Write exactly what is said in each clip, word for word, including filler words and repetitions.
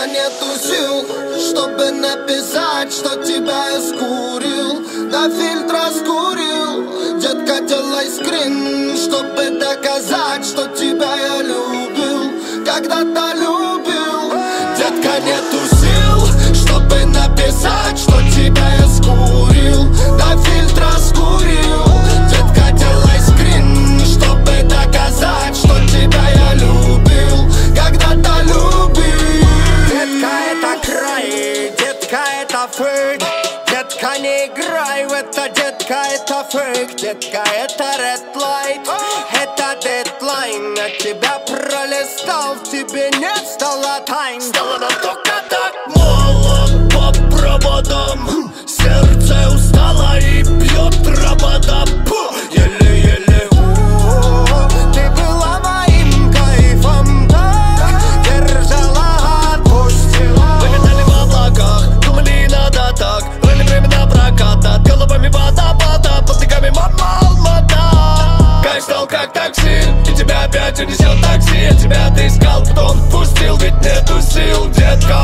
нету сил, чтобы написать, что тебя я скурил, до фильтра скурил. Детка, делай скрин, чтобы доказать, что тебя я любил, когда-то любил. Детка, нету сил, чтобы написать, что тебя я скурил, до фильтра скурил. Детка, делай скрин, чтобы доказать, что тебя я любил, когда-то любил. Детка, это край, детка, это фейк. Детка, не играй в это, детка, это фейк. Детка, это red light, это дедлайн. От тебя пролистал, в тебе не стало тайн. Стало нам только так мало по проводам. Сердце устало и бьет работа. Еле-еле. Ты была моим кайфом, так держала, отпустила. Мы летали в облаках, думали, надо так. Брали время на прокат, над головами водопада, под ногами мама Алмата. Кайф стал как такси, и тебя опять унесет такси. Я тебя отыскал, потом отпустил, ведь нету сил, детка.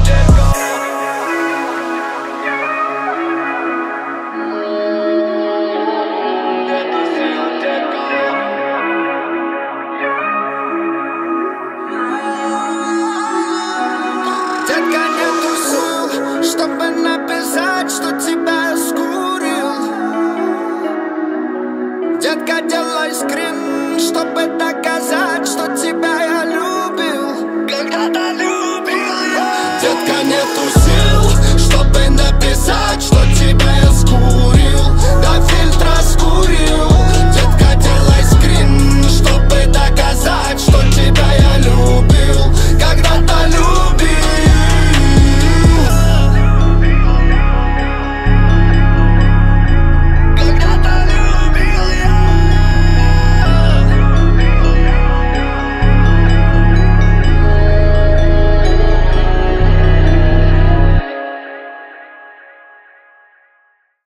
Детка, нету сил, чтобы написать, что тебя я скурил. Детка, делай скрин, чтобы доказать, что тебя я любил, Когда-то любил я. Детка, нету сил.